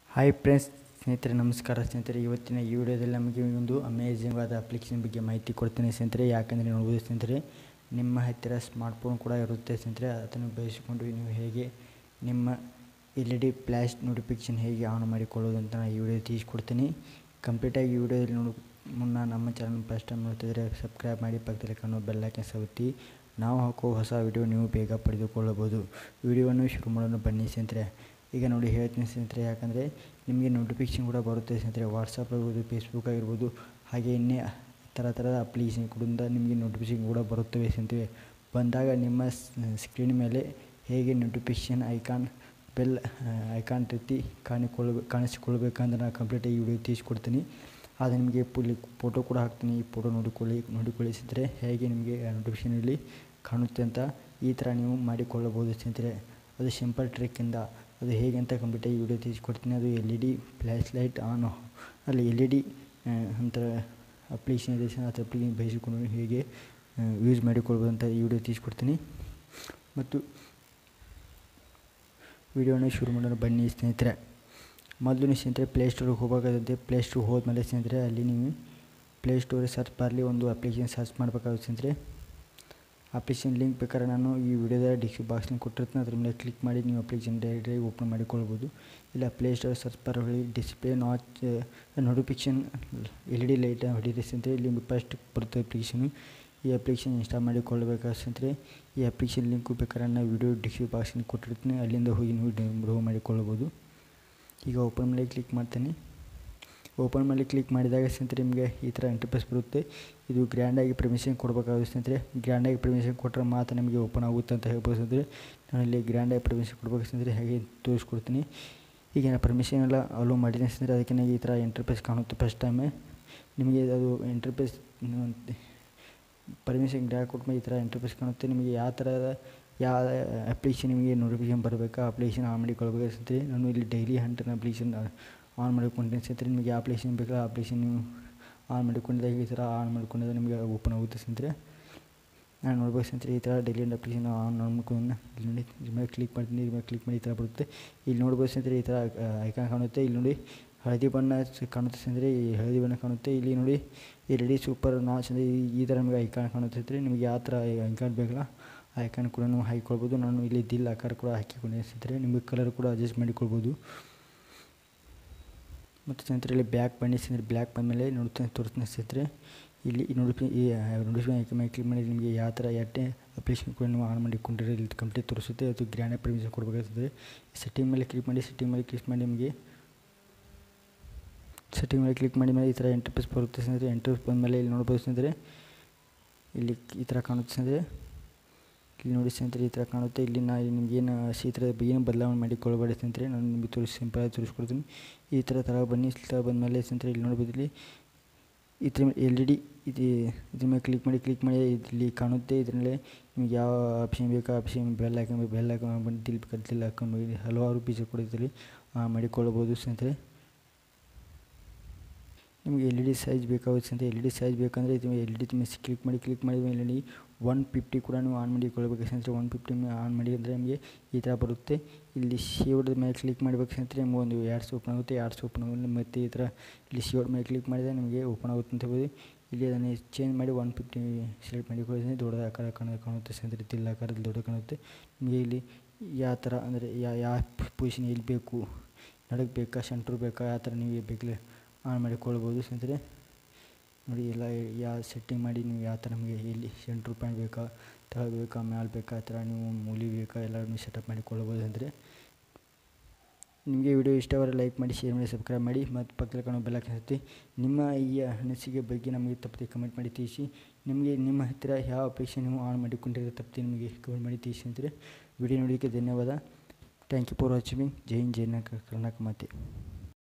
Hi friends, ಸ್ನೇಹಿತರೆ ನಮಸ್ಕಾರ. ಸ್ನೇಹಿತರೆ, ಇವತ್ತಿನ ಈ ವಿಡಿಯೋದಲ್ಲಿ ನಮಗೆ ಒಂದು ಅಮೇಜಿಂಗ್ ಆದ ಅಪ್ಲಿಕೇಶನ್ ಬಗ್ಗೆ ಮಾಹಿತಿ ಕೊಡ್ತೇನೆ ಸ್ನೇಹಿತರೆ. ಯಾಕಂದರೆ ನೋಡ್ಬೋದು ಸ್ನೇಹಿತರೆ, ನಿಮ್ಮ ಹತ್ತಿರ ಸ್ಮಾರ್ಟ್ಫೋನ್ ಕೂಡ ಇರುತ್ತೆ ಸ್ನೇಹಿತರೆ. ಅದನ್ನು ಬಳಸಿಕೊಂಡು ನೀವು ಹೇಗೆ ನಿಮ್ಮ LED ಫ್ಲ್ಯಾಶ್ ನೋಟಿಫಿಕೇಷನ್ ಹೇಗೆ ಆನ್ ಮಾಡಿಕೊಳ್ಳೋದು ಅಂತ ನಾನು ಈ ವಿಡಿಯೋ ತಿಳಿಸ್ಕೊಡ್ತೀನಿ. ಕಂಪ್ಲೀಟಾಗಿ ಈ ವಿಡಿಯೋದಲ್ಲಿ ಮುನ್ನ ನಮ್ಮ ಚಾನಲ್ ಫಸ್ಟ್ ಟೈಮ್ ನೋಡ್ತಿದ್ರೆ ಸಬ್ಸ್ಕ್ರೈಬ್ ಮಾಡಿ, ಪಕ್ಕದಲ್ಲಿ ಕಾಣೋ ಬೆಲ್ ಐಕಾನ್ ಒತ್ತಿ ನಾವು ಹಾಕೋ ಹೊಸ ವಿಡಿಯೋ ನೀವು ಬೇಗ ಪಡೆದುಕೊಳ್ಳಬಹುದು. ವಿಡಿಯೋವನ್ನು ಶುರು ಮಾಡೋಣ ಬನ್ನಿ ಸ್ನೇಹಿತರೆ. ಈಗ ನೋಡಿ ಹೇಳ್ತೀನಿ ಸ್ನೇಹಿತರೆ, ಯಾಕಂದರೆ ನಿಮಗೆ ನೋಟಿಫಿಕೇಷನ್ ಕೂಡ ಬರುತ್ತೆ ಸ್ನೇಹಿತರೆ. ವಾಟ್ಸಪ್ ಆಗಿರ್ಬೋದು, ಫೇಸ್ಬುಕ್ ಆಗಿರ್ಬೋದು, ಹಾಗೆ ಇನ್ನೇ ಥರದ ಅಪ್ಲಿಕೇಶನ್ ಕೂಡ ನಿಮಗೆ ನೋಟಿಫಿಕೇಷನ್ ಕೂಡ ಬರುತ್ತವೆ ಸ್ನೇಹಿತರೆ. ಬಂದಾಗ ನಿಮ್ಮ ಸ್ಕ್ರೀನ್ ಮೇಲೆ ಹೇಗೆ ನೋಟಿಫಿಕೇಷನ್ ಬೆಲ್ ಐಕಾನ್ ರೀತಿ ಕಾಣಿಸಿಕೊಳ್ಬೇಕಂದ್ರೆ ನಾನು ಕಂಪ್ಲೀಟಾಗಿ ಈ ವಿಡಿಯೋ ತಿಳಿಸ್ಕೊಡ್ತೀನಿ. ಅದು ನಿಮಗೆ ಫೋಟೋ ಕೂಡ ಹಾಕ್ತೀನಿ. ಈ ಫೋಟೋ ನೋಡಿಕೊಳ್ಳಿ ಸ್ನೇಹಿತರೆ, ಹೇಗೆ ನಿಮಗೆ ನೋಟಿಫಿಕೇಷನಲ್ಲಿ ಕಾಣುತ್ತೆ ಅಂತ ಈ ಥರ ನೀವು ಮಾಡಿಕೊಳ್ಳಬಹುದು ಸ್ನೇಹಿತರೆ. ಅದು ಸಿಂಪಲ್ ಟ್ರಿಕ್ಕಿಂದ ಅದು ಹೇಗೆ ಅಂತ ಕಂಪ್ಲೀಟಾಗಿ ವಿಡಿಯೋ ತಿಳಿಸ್ಕೊಡ್ತೀನಿ. ಅದು LED ಫ್ಲ್ಯಾಶ್ ಲೈಟ್ ಅಲ್ಲಿ LED ಅಂತ ಅಪ್ಲಿಕೇಶನ್ ಇದೆ, ಅದು ಅಪ್ಲಿಕೇಶನ್ ಬಯಸಿಕೊಂಡು ಹೇಗೆ ಯೂಸ್ ಮಾಡಿಕೊಳ್ಬೋದು ಅಂತ ಈ ವಿಡಿಯೋ ತಿಳಿಸ್ಕೊಡ್ತೀನಿ. ಮತ್ತು ವಿಡಿಯೋನ ಶುರು ಮಾಡೋಣ ಬನ್ನಿ ಸ್ನೇಹಿತರೆ. ಮೊದಲು ಸ್ನೇಹಿತರೆ ಪ್ಲೇಸ್ಟೋರಿಗೆ ಹೋಗಬೇಕಾಗುತ್ತೆ. ಪ್ಲೇಸ್ಟೋರ್ ಹೋದ್ಮೇಲೆ ಸ್ನೇಹಿತರೆ ಅಲ್ಲಿ ನೀವು ಪ್ಲೇಸ್ಟೋರಿಗೆ ಸರ್ಚ್ ಬಾರ್ಲಿ ಒಂದು ಅಪ್ಲಿಕೇಶನ್ ಸರ್ಚ್ ಮಾಡಬೇಕಾಗುತ್ತೆ ಸ್ನೇಹಿತರೆ. ಅಪ್ಲಿಕೇಶನ್ ಲಿಂಕ್ ಬೇಕಾದ್ರೆ ನಾನು ಈ ವಿಡಿಯೋದ ಡಿಸ್ಕ್ರಿಪ್ಷನ್ ಬಾಕ್ಸ್ನಲ್ಲಿ ಕೊಟ್ಟಿರ್ತೀನಿ. ಅದ್ರ ಮೇಲೆ ಕ್ಲಿಕ್ ಮಾಡಿ ನೀವು ಅಪ್ಲಿಕೇಶನ್ ಡೈರೆಕ್ಟಾಗಿ ಓಪನ್ ಮಾಡಿಕೊಳ್ಬೋದು. ಇಲ್ಲ ಪ್ಲೇಸ್ಟೋರ್ ಸರ್ಚ್ ಬಾರಲ್ಲಿ ಡಿಸ್ಪ್ಲೇ ನೋಟಿಫಿಕೇಷನ್ LED ಲೈಟ್ ಹೊಡೀರಿ ಸ್ನೇಹಿತರೆ. ಇಲ್ಲಿ ಫಸ್ಟ್ ಬರುತ್ತೆ ಅಪ್ಲಿಕೇಶನು. ಈ ಅಪ್ಲಿಕೇಶನ್ ಇನ್ಸ್ಟಾಲ್ ಮಾಡಿಕೊಳ್ಳಬೇಕಾಗುತ್ತೆ ಸ್ನೇಹಿತರೆ. ಈ ಅಪ್ಲಿಕೇಶನ್ ಲಿಂಕು ಬೇಕಾದ್ರೆ ನಾನು ವಿಡಿಯೋ ಡಿಸ್ಕ್ರಿಪ್ಷನ್ ಬಾಕ್ಸ್ನಲ್ಲಿ ಕೊಟ್ಟಿರ್ತೀನಿ. ಅಲ್ಲಿಂದ ಹೋಗಿ ನೀವು ಡೌನ್ಲೋಡ್ ಮಾಡಿಕೊಳ್ಳಬಹುದು. ಈಗ ಓಪನ್ ಮೇಲೆ ಕ್ಲಿಕ್ ಮಾಡ್ತೀನಿ. ಓಪನ್ ಮೇಲೆ ಕ್ಲಿಕ್ ಮಾಡಿದಾಗ ಸ್ನೇಹಿತರೆ ನಿಮಗೆ ಈ ಥರ ಇಂಟರ್ಫೇಸ್ ಬರುತ್ತೆ. ಇದು ಗ್ರ್ಯಾಂಡಾಗಿ ಪರ್ಮಿಷನ್ ಕೊಡಬೇಕಾಗುತ್ತೆ ಸ್ನೇಹಿತರೆ. ಗ್ರ್ಯಾಂಡಾಗಿ ಪರ್ಮಿಷನ್ ಕೊಟ್ಟರೆ ಮಾತ್ರ ನಿಮಗೆ ಓಪನ್ ಆಗುತ್ತೆ ಅಂತ ಹೇಳ್ಬೋದು ಸ್ನೇಹಿತರೆ. ನಾನು ಇಲ್ಲಿ ಗ್ರ್ಯಾಂಡಾಗಿ ಪರ್ಮಿಷನ್ ಕೊಡಬೇಕು ಸ್ನೇಹಿತರೆ, ಹಾಗೆ ತೋರಿಸ್ಕೊಡ್ತೀನಿ. ಈಗ ನಾನು ಪರ್ಮಿಷನ್ ಎಲ್ಲ ಅಲೋ ಮಾಡಿದ್ದೀನಿ ಸ್ನೇಹಿತರೆ. ಅದಕ್ಕೆ ನನಗೆ ಈ ಥರ ಇಂಟರ್ಫೇಸ್ ಕಾಣುತ್ತೆ ಫಸ್ಟ್ ಟೈಮೇ. ನಿಮಗೆ ಅದು ಇಂಟರ್ಫೇಸ್ ಪರ್ಮಿಷನ್ ಗ್ರ್ಯಾಂಡ್ ಕೊಟ್ಟ ಈ ಥರ ಇಂಟರ್ಫೇಸ್ ಕಾಣುತ್ತೆ. ನಿಮಗೆ ಯಾವ ಅಪ್ಲಿಕೇಶನ್ ನಿಮಗೆ ನೋಟಿಫಿಕೇಷನ್ ಬರಬೇಕಾ ಅಪ್ಲಿಕೇಶನ್ ಆನ್ ಮಾಡಿಕೊಳ್ಬೇಕು ಸ್ನೇಹಿತರೆ. ನಾನು ಇಲ್ಲಿ ಡೈಲಿ ಹಂಟರ್ನ ಅಪ್ಲಿಕೇಶನ್ ಆನ್ ಮಾಡಿಕೊಂಡಿದ್ದೀನಿ ಸ್ನೇಹಿತರೆ. ನಿಮಗೆ ಯಾವ ಅಪ್ಲಿಕೇಶನ್ ಬೇಕಲ್ಲ ಆ ಅಪ್ಲಿಕೇಶನ್ ನೀವು ಆನ್ ಮಾಡಿಕೊಂಡಿದ್ದಾಗ ಈ ಥರ ಆನ್ ಮಾಡಿಕೊಂಡಿದ್ದಾಗ ನಿಮಗೆ ಓಪನ್ ಆಗುತ್ತೆ ಸ್ನೇಹಿತರೆ. ನಾನು ನೋಡ್ಬೇಕು ಸ್ನೇಹಿತರೆ, ಈ ಥರ ಡೈಲಿ ಅಪ್ಲಿಕೇಶನ್ ಆನ್ ಮಾಡ್ಕೊಂಡು ಇಲ್ಲಿ ನೋಡಿ ಇದ್ರ ಮೇಲೆ ಕ್ಲಿಕ್ ಮಾಡ್ತೀನಿ. ಇದ್ರ ಮೇಲೆ ಕ್ಲಿಕ್ ಮಾಡಿ ಈ ಥರ ಬರುತ್ತೆ. ಇಲ್ಲಿ ನೋಡ್ಬೋದು ಸ್ನೇಹಿತರೆ, ಈ ಥರ ಐಕಾನ್ ಕಾಣುತ್ತೆ. ಇಲ್ಲಿ ನೋಡಿ ಹಳದಿ ಬಣ್ಣ ಕಾಣುತ್ತೆ ಸ್ನೇಹಿತರೆ. ಈ ಹಳದಿ ಬಣ್ಣ ಕಾಣುತ್ತೆ. ಇಲ್ಲಿ ನೋಡಿ LED ಸೂಪರ್ ನಾಚ್ ಅಂದರೆ ಈ ಥರ ನಿಮಗೆ ಐಕಾನ್ ಕಾಣುತ್ತೆ ಸ್ನೇಹಿತರೆ. ನಿಮಗೆ ಯಾವ ಥರ ಐಕಾನ್ ಬೇಕಲ್ಲ ಆ ಐಕಾನ್ ಕೂಡ ನೀವು ಹಾಕಿಕೊಳ್ಬೋದು. ನಾನು ಇಲ್ಲಿ ದಿಲ್ ಆಕಾರ ಕೂಡ ಹಾಕಿಕೊಂಡಿದ್ದೀನಿ ಸ್ನೇಹಿತರೆ. ನಿಮಗೆ ಕಲರ್ ಕೂಡ ಅಡ್ಜಸ್ಟ್ ಮಾಡಿಕೊಳ್ಬೋದು. ಮತ್ತು ಸ್ನೇಹಿತರೆ ಇಲ್ಲಿ ಬ್ಯಾಕ್ ಬನ್ನಿ ಸ್ನೇಹಿತರೆ. ಬ್ಲ್ಯಾಕ್ ಬಂದಮೇಲೆ ತೋರಿಸ್ತೀನಿ ಸ್ನೇಹಿತರೆ. ಇಲ್ಲಿ ನೋಟಿಫಿಕೇಶನ್ ಐಕನ್ ಮೇಲೆ ಕ್ಲಿಕ್ ಮಾಡಿ ನಿಮಗೆ ಯಾವ ಥರ ಅಪ್ಲಿಕೇಶನ್ ಕೂಡ ನೀವು ಆನ್ ಮಾಡಿಕೊಂಡಿರೋ ಇಲ್ಲಿ ಕಂಪ್ಲೀಟ್ ತೋರಿಸುತ್ತೆ. ಅದು ಗ್ರ್ಯಾಂಡ್ ಪರ್ಮಿಷನ್ ಕೊಡಬೇಕಾಗ್ತದೆ. ಸೆಟ್ಟಿಂಗ್ ಮೇಲೆ ಕ್ಲಿಕ್ ಮಾಡಿ ನಿಮಗೆ ಸೆಟ್ಟಿಂಗ್ ಮೇಲೆ ಕ್ಲಿಕ್ ಮಾಡಿ ಮೇಲೆ ಈ ಥರ ಇಂಟರ್ಫೇಸ್ ಬರುತ್ತೆ ಸ್ನೇಹಿತರೆ. ಇಂಟರ್ಫೇಸ್ ಬಂದಮೇಲೆ ಇಲ್ಲಿ ನೋಡ್ಬೋದು ಸ್ನೇಹಿತರೆ, ಇಲ್ಲಿ ಈ ಥರ ಕಾಣುತ್ತೆ ಸ್ನೇಹಿತರೆ. ಇಲ್ಲಿ ನೋಡಿ ಸ್ನೇಹಿತರೆ ಈ ಥರ ಕಾಣುತ್ತೆ. ಇಲ್ಲಿ ನಿಮಗೇನು ಈ ಥರ ಏನು ಬದಲಾವಣೆ ಮಾಡಿಕೊಳ್ಳಬೇಡಿ ಸ್ನೇಹಿತರೆ. ನಾನು ನಿಮಗೆ ಸಿಂಪಲಾಗಿ ತೋರಿಸ್ಕೊಡ್ತೀನಿ. ಈ ಥರ ಬನ್ನಿ. ಬಂದಮೇಲೆ ಸ್ನೇಹಿತರೆ ಇಲ್ಲಿ ನೋಡ್ಬೋದು, ಇದ್ರ LED ಇದ್ರ ಮೇಲೆ ಕ್ಲಿಕ್ ಮಾಡಿ ಇಲ್ಲಿ ಕಾಣುತ್ತೆ. ಇದರಲ್ಲಿ ನಿಮಗೆ ಯಾವ ಆಪ್ಷನ್ ಬೇಕು ಆಪ್ಷನ್ ಬೆಲ್ ಹಾಕೊಂಡು ಬಂದು ದಿಲ್ ಹಾಕೊಂಡು ಹಲವಾರು ಫೀಚರ್ ಕೂಡ ಇದರಲ್ಲಿ ಮಾಡಿಕೊಳ್ಳಬಹುದು ಸ್ನೇಹಿತರೆ. ನಿಮಗೆ LED ಸೈಜ್ ಬೇಕಾಗುತ್ತೆ ಸ್ನೇಹಿತರೆ. LED ಸೈಜ್ ಬೇಕಂದರೆ ಇದು LED ಮೇಲೆ ಕ್ಲಿಕ್ ಮಾಡಿ ಮೇಲೆ 150 ಕೂಡ ನೀವು ಆನ್ ಮಾಡಿಕೊಳ್ಳಬೇಕು ಸ್ನೇಹಿತರೆ. 150 ಆನ್ ಮಾಡಿ ಅಂದರೆ ನಿಮಗೆ ಈ ಥರ ಬರುತ್ತೆ. ಇಲ್ಲಿ ಶೇವ್ಡ್ ಮೇಲೆ ಕ್ಲಿಕ್ ಮಾಡಬೇಕು ಸ್ನೇಹಿತರೆ. ನಿಮಗೆ ಒಂದು ಆ್ಯಡ್ಸ್ ಓಪನ್ ಆಗುತ್ತೆ. ಮತ್ತು ಈ ಥರ ಇಲ್ಲಿ ಶೇವ್ಡ್ ಮೇಲೆ ಕ್ಲಿಕ್ ಮಾಡಿದರೆ ನಿಮಗೆ ಓಪನ್ ಆಗುತ್ತೆ ಅಂತ ಹೇಳ್ಬೋದು. ಇಲ್ಲಿ ಅದನ್ನು ಚೇಂಜ್ ಮಾಡಿ 150 ಸೆಲೆಕ್ಟ್ ಮಾಡಿಕೊಳ್ಳಿ. ದೊಡ್ಡ ಆಕಾರ ಕಾಣುತ್ತೆ ಸ್ನೇಹಿತರೆ. ತಿಲ್ಲ ಆಕಾರದಲ್ಲಿ ದೊಡ್ಡ ಕಾಣುತ್ತೆ. ನಿಮಗೆ ಇಲ್ಲಿ ಯಾವ ಥರ ಅಂದರೆ ಯಾವ ಪೊಸಿಷನ್ ಎಲ್ಲಿ ಬೇಕು, ನಡಕ್ಕೆ ಬೇಕಾ ಸೆಂಟ್ರ್ ಬೇಕಾ ಯಾವ ಥರ ನೀವು ಬೇಕಲ್ಲ ಆನ್ ಮಾಡಿಕೊಳ್ಬೋದು ಸ್ನೇಹಿತರೆ. ನೋಡಿ ಎಲ್ಲ ಯಾವ ಸೆಟ್ಟಿಂಗ್ ಮಾಡಿ ನೀವು ಯಾವ ಥರ ನಿಮಗೆ ಎಲ್ಲಿ ಸೆಂಟ್ರ್ ಪಾಯಿಂಟ್ ಬೇಕಾ, ತೆಳಗೆ ಬೇಕಾ, ಮ್ಯಾಲೆ ಬೇಕಾ, ಆ ಥರ ನೀವು ಮೂಲಿ ಬೇಕಾ ಎಲ್ಲ ನೀವು ಸೆಟಪ್ ಮಾಡಿಕೊಳ್ಳಬೋದು ಅಂದರೆ. ನಿಮಗೆ ವಿಡಿಯೋ ಇಷ್ಟವಾದರೆ ಲೈಕ್ ಮಾಡಿ, ಶೇರ್ ಮಾಡಿ, ಸಬ್ಸ್ಕ್ರೈಬ್ ಮಾಡಿ ಮತ್ತು ಪಕ್ಕದಲ್ಲಿ ಕಾಣೋ ಬೆಲ್ ಐಕಾನ್ ಒತ್ತಿ ನಿಮ್ಮ ಈ ಅನಿಸಿಕೆ ಬಗ್ಗೆ ನಮಗೆ ತಪ್ಪದೆ ಕಮೆಂಟ್ ಮಾಡಿ ತಿಳಿಸಿ. ನಿಮ್ಮ ಹತ್ತಿರ ಯಾವ ಅಪ್ಲಿಕೇಶನ್ ನೀವು ಆನ್ ಮಾಡಿಕೊಂಡಿರೋ ತಪ್ಪದೆ ನಿಮಗೆ ಕಮೆಂಟ್ ಮಾಡಿ ತಿಳಿಸಿ ಅಂತಾರೆ. ವಿಡಿಯೋ ನೋಡೋದಕ್ಕೆ ಧನ್ಯವಾದ. Thank you for watching. ಜೈ ಹಿಂದ್, ಜೈ ಕರ್ನಾಟಕ ಮಾತೆ.